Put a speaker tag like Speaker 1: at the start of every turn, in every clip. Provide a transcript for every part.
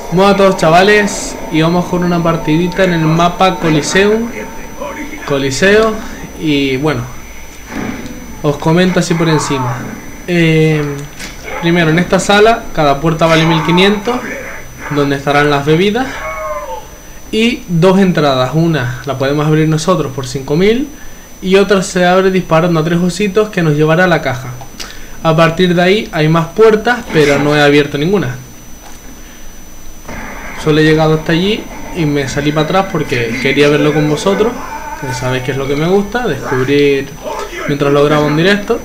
Speaker 1: Hola a todos, chavales, y vamos con una partidita en el mapa Coliseo. Y bueno, os comento así por encima. Primero, en esta sala cada puerta vale 1500, donde estarán las bebidas, y dos entradas. Una la podemos abrir nosotros por 5000 y otra se abre disparando a 3 ositos que nos llevará a la caja. A partir de ahí hay más puertas, pero no he abierto ninguna. Solo he llegado hasta allí y me salí para atrás porque quería verlo con vosotros, que sabéis que es lo que me gusta, descubrir mientras lo grabo en directo.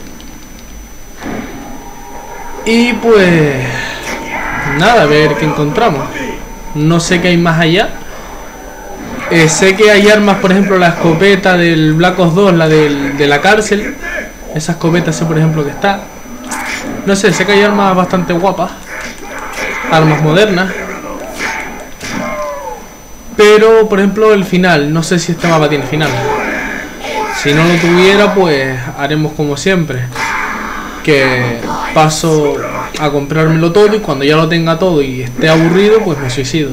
Speaker 1: Y pues nada, a ver qué encontramos. No sé qué hay más allá. Sé que hay armas, por ejemplo la escopeta del Black Ops 2, la de la cárcel. Esa escopeta sé por ejemplo que está. No sé que hay armas bastante guapas, armas modernas. Pero por ejemplo el final, no sé si este mapa tiene final. Si no lo tuviera, pues haremos como siempre, que paso a comprármelo todo y cuando ya lo tenga todo y esté aburrido, pues me suicido.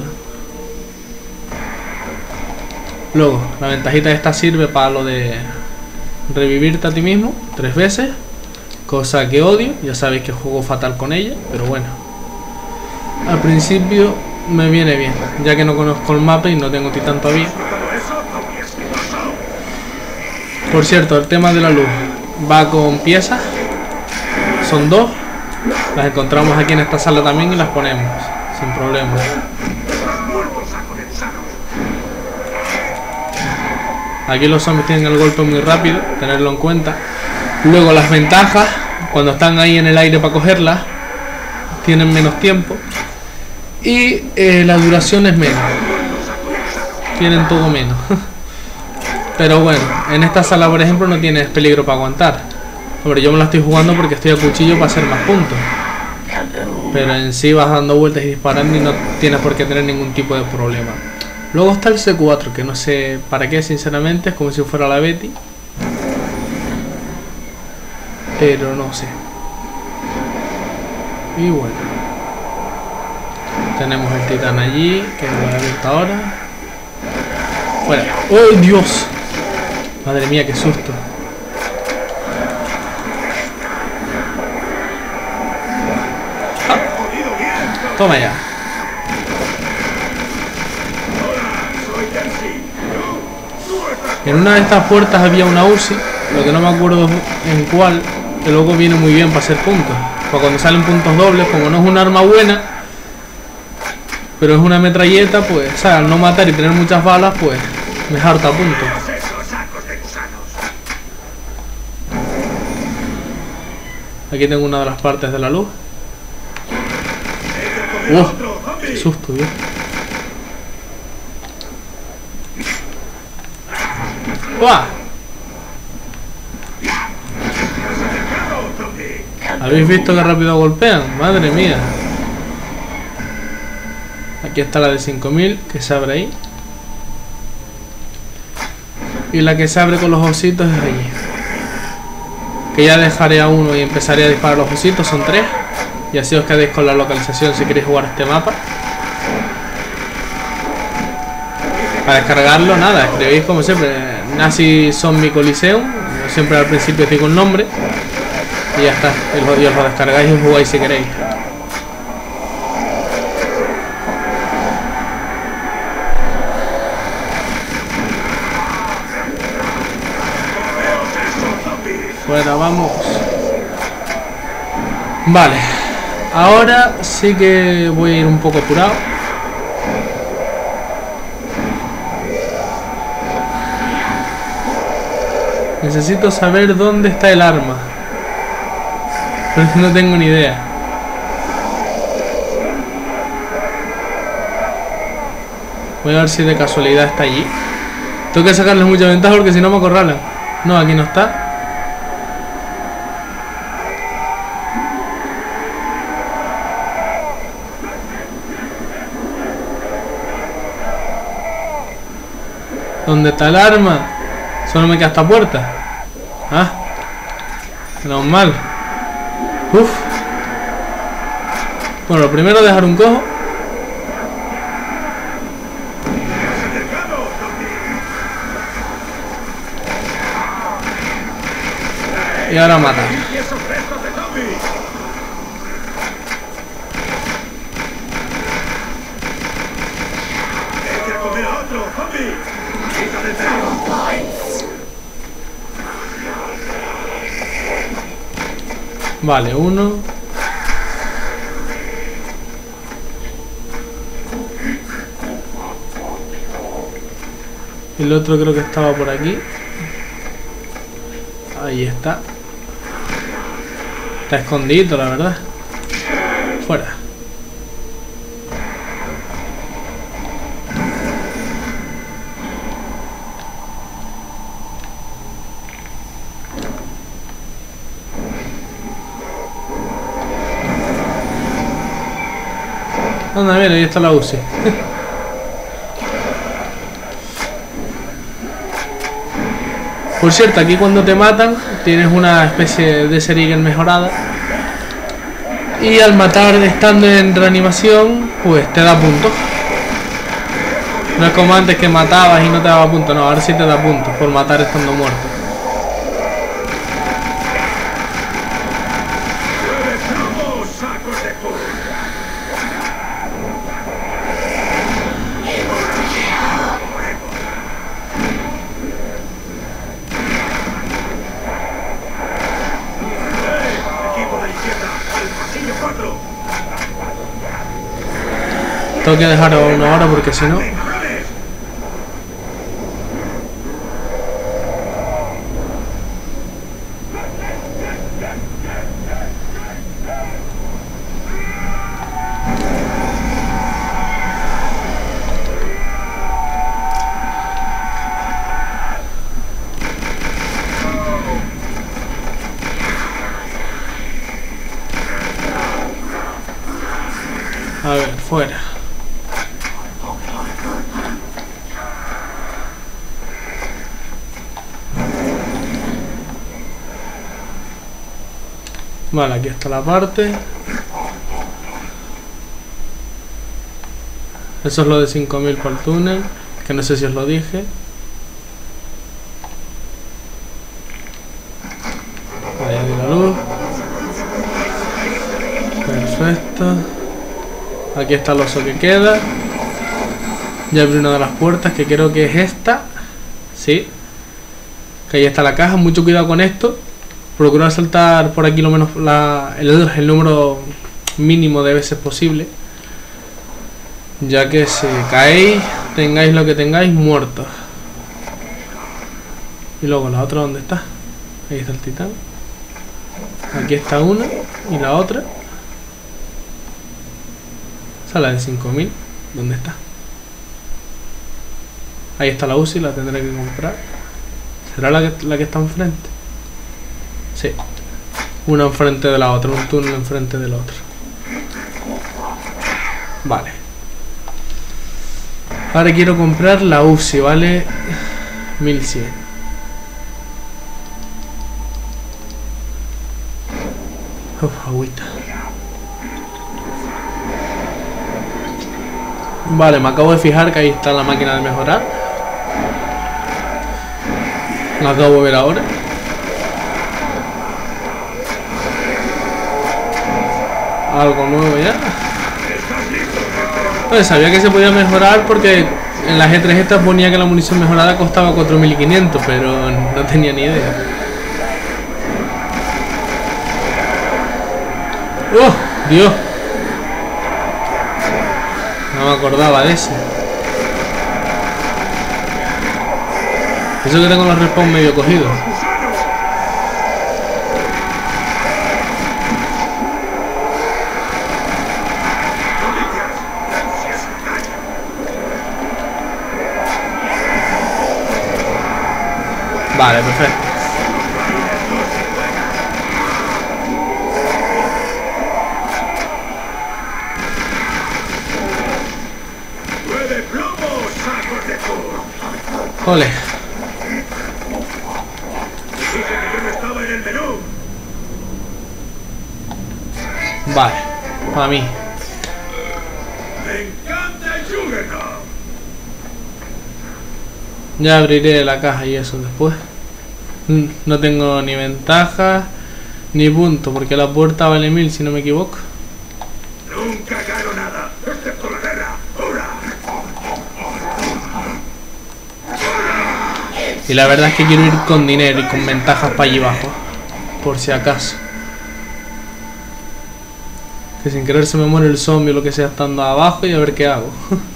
Speaker 1: Luego, la ventajita esta sirve para lo de revivirte a ti mismo 3 veces, cosa que odio, ya sabéis que juego fatal con ella, pero bueno, al principio me viene bien, ya que no conozco el mapa y no tengo titán todavía. Por cierto, el tema de la luz va con piezas, son 2, las encontramos aquí en esta sala también y las ponemos sin problema. Aquí los zombies tienen el golpe muy rápido, tenerlo en cuenta. Luego las ventajas, cuando están ahí en el aire para cogerlas, tienen menos tiempo. Y la duración es menos, tienen todo menos. Pero bueno, en esta sala por ejemplo no tienes peligro para aguantar. Hombre, yo me la estoy jugando porque estoy a cuchillo para hacer más puntos, pero en sí vas dando vueltas y disparando y no tienes por qué tener ningún tipo de problema. Luego está el C4, que no sé para qué sinceramente, es como si fuera la Betty, pero no sé. Y bueno, tenemos el titán allí, que lo voy a abrir ahora. Fuera. ¡Oh, Dios! Madre mía, qué susto. ¡Ah! Toma ya. En una de estas puertas había una UCI, lo que no me acuerdo en cuál, que luego viene muy bien para hacer puntos. Pues cuando salen puntos dobles, como no es un arma buena, pero es una metralleta, pues, o sea, al no matar y tener muchas balas, pues, me harta puntos. Aquí tengo una de las partes de la luz. ¡Qué susto, Dios! ¡Uah! ¿Habéis visto que rápido golpean? ¡Madre mía! Aquí está la de 5000 que se abre ahí. Y la que se abre con los ositos es allí. Que ya dejaré a uno y empezaré a disparar los ositos, son 3. Y así os quedéis con la localización si queréis jugar este mapa. Para descargarlo, nada, escribís como siempre Nazi Zombie Coliseum, siempre al principio digo el nombre y ya está, y os lo descargáis y os jugáis si queréis. Bueno, vamos. Vale, ahora sí que voy a ir un poco apurado. Necesito saber dónde está el arma, pero no tengo ni idea. Voy a ver si de casualidad está allí. Tengo que sacarles mucha ventaja porque si no me acorralan. No, aquí no está. ¿Dónde está el arma? Solo me queda esta puerta. Ah, menos mal. Uf. Bueno, lo primero dejar un cojo. Y ahora a matar. Vale, uno. El otro creo que estaba por aquí. Ahí está. Está escondido, la verdad. Fuera. Anda, mira, ahí está la UCI. Por cierto, aquí cuando te matan tienes una especie de Serigen mejorada. Y al matar estando en reanimación, pues te da puntos. No es como antes que matabas y no te daba puntos, no, ahora sí te da puntos por matar estando muerto. Tengo que dejar a una hora porque si no... A ver, fuera. Vale, aquí está la parte. Eso es lo de 5000 por el túnel, que no sé si os lo dije. Ahí hay la luz. Perfecto. Aquí está el oso que queda. Ya abrí una de las puertas, que creo que es esta. Sí. Que ahí está la caja. Mucho cuidado con esto. Procurar saltar por aquí lo menos el número mínimo de veces posible. Ya que si caéis, tengáis lo que tengáis, muertos. Y luego la otra, ¿dónde está? Ahí está el titán. Aquí está una y la otra. Esa es la de 5000. ¿Dónde está? Ahí está la UCI, la tendré que comprar. ¿Será la que está enfrente? Sí. Una enfrente de la otra, un túnel enfrente del otro. Vale. Ahora quiero comprar la UCI, vale 1100. Agüita. Vale, me acabo de fijar que ahí está la máquina de mejorar. La acabo de ver ahora. Algo nuevo ya. Pues sabía que se podía mejorar porque en la G3 esta ponía que la munición mejorada costaba 4500, pero no tenía ni idea. ¡Oh! ¡Dios! No me acordaba de eso. Eso que tengo los respawn medio cogidos. Vale, perfecto. Ole. Vale, para mí.
Speaker 2: Me encanta el Juggernaut.
Speaker 1: Ya abriré la caja y eso después. No tengo ni ventaja ni punto, porque la puerta vale 1000 si no me equivoco.
Speaker 2: Nunca gano nada, excepto la guerra. ¡Hurra!
Speaker 1: Y la verdad es que quiero ir con dinero y con ventajas para allí abajo, por si acaso. Que sin querer se me muere el zombie o lo que sea estando abajo y a ver qué hago.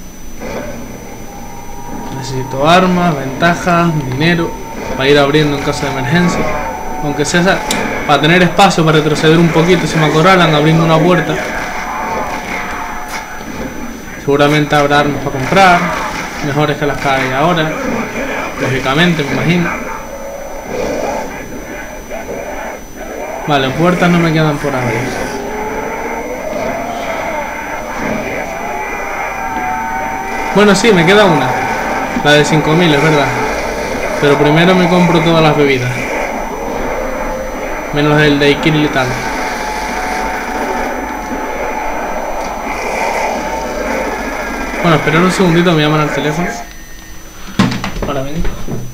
Speaker 1: Necesito armas, ventajas, dinero para ir abriendo en caso de emergencia. Aunque sea para tener espacio para retroceder un poquito si me acorralan abriendo una puerta. Seguramente habrá armas para comprar, mejores que las que hay ahora. Lógicamente, me imagino. Vale, puertas no me quedan por abrir. Bueno, sí, me queda una. La de 5000, es verdad. Pero primero me compro todas las bebidas. Menos el de Ikiri y tal. Bueno, esperar un segundito, me llaman al teléfono. Para venir.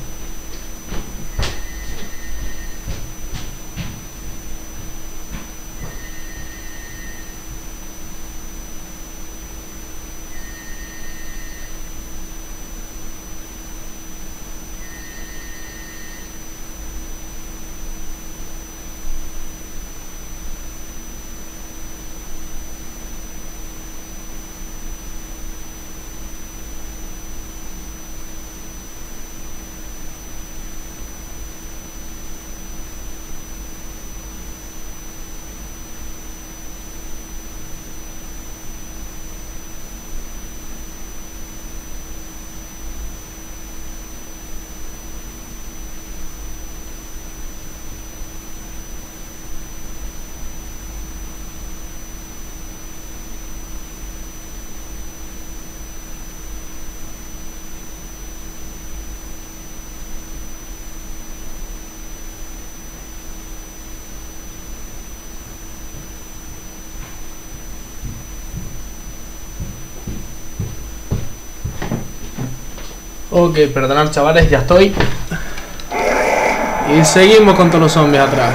Speaker 1: Ok, perdonad chavales, ya estoy. Y seguimos con todos los zombies atrás.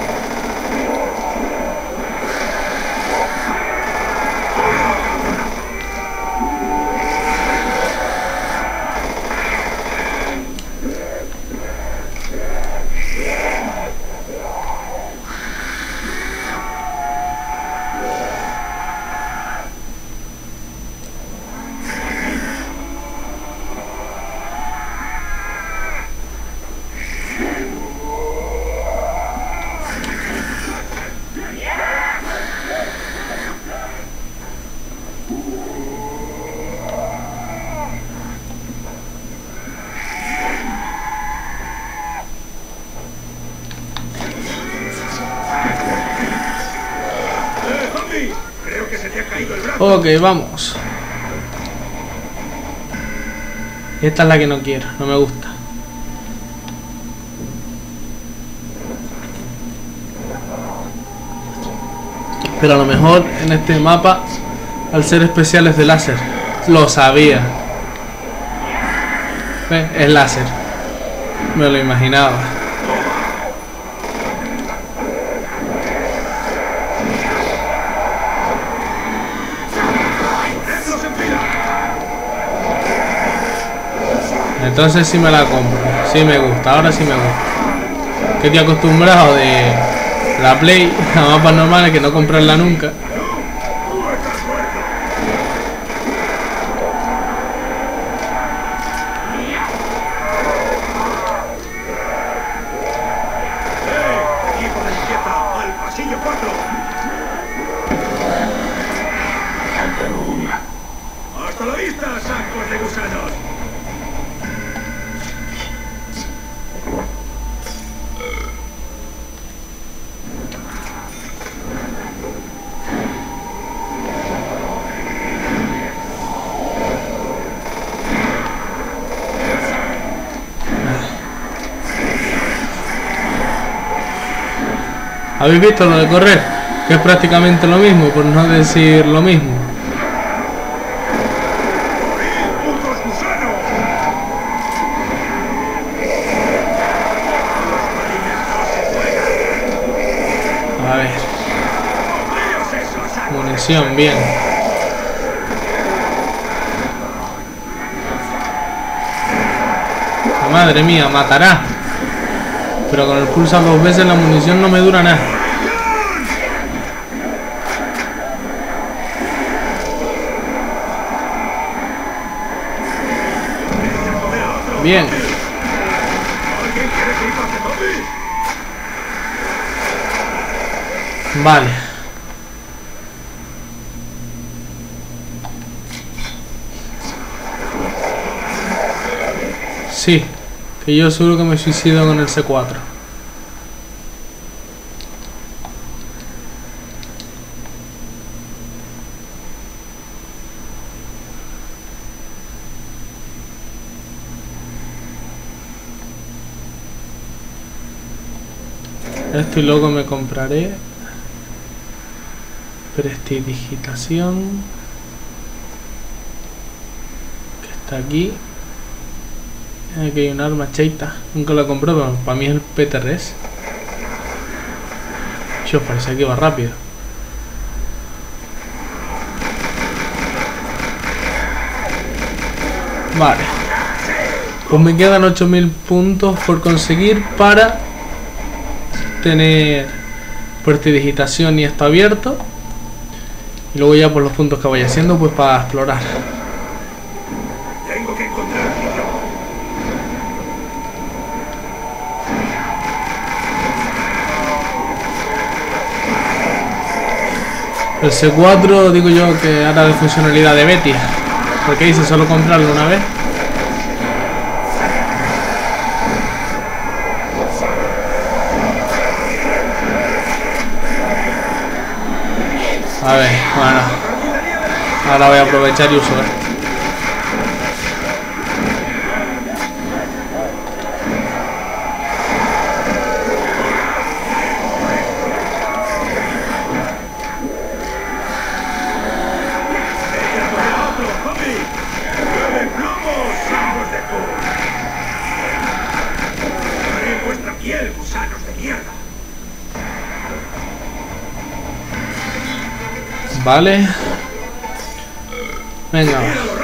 Speaker 2: Creo que se te ha caído el brazo.
Speaker 1: Ok, vamos. Esta es la que no quiero, no me gusta. Pero a lo mejor en este mapa, al ser especiales de láser, lo sabía. ¿Ves? Es láser. Me lo imaginaba. Entonces sí me la compro, sí me gusta, ahora sí me gusta. Que estoy acostumbrado de la Play a mapas normales que no comprarla nunca.
Speaker 2: Equipo de limpieza, al pasillo 4. Hasta la vista, sacos de gusanos.
Speaker 1: ¿Habéis visto lo de correr? Que es prácticamente lo mismo, por no decir lo mismo.
Speaker 2: ¡Putos gusanos!
Speaker 1: explosión, bien. Madre mía, matará. Pero con el pulsar 2 veces la munición no me dura nada. Bien. Vale. Sí. Que yo seguro que me suicido con el C4. Esto y luego me compraré prestidigitación, que está aquí. Aquí hay un arma cheita, nunca la compré, pero para mí es el PTRS. Os parece que va rápido. Vale, pues me quedan 8000 puntos por conseguir para tener prestidigitación y esto abierto, y luego ya por los puntos que vaya haciendo pues para explorar.
Speaker 2: Tengo que encontrar
Speaker 1: el C4 digo yo que hará de funcionalidad de Betty, porque hice solo comprarlo una vez. A ver, bueno, ahora voy a aprovechar y uso esto.
Speaker 2: vuestra piel, gusanos de mierda.
Speaker 1: Vale. Venga.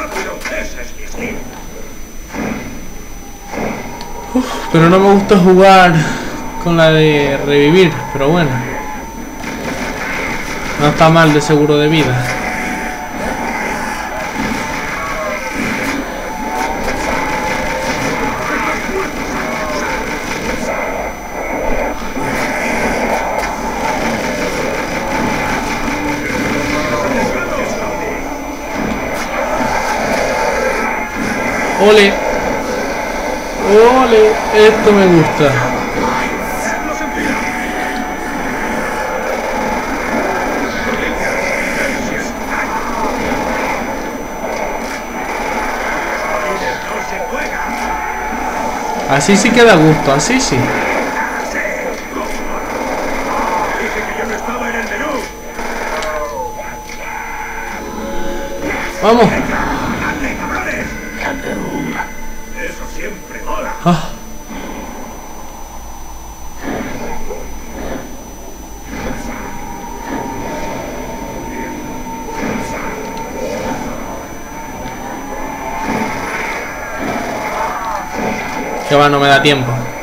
Speaker 1: Pero no me gusta jugar con la de revivir, pero bueno. No está mal de seguro de vida. Ole. Ole, esto me gusta. Así sí que da gusto, así sí. Vamos.
Speaker 2: Eso siempre mola.
Speaker 1: Ah. Que va, no me da tiempo.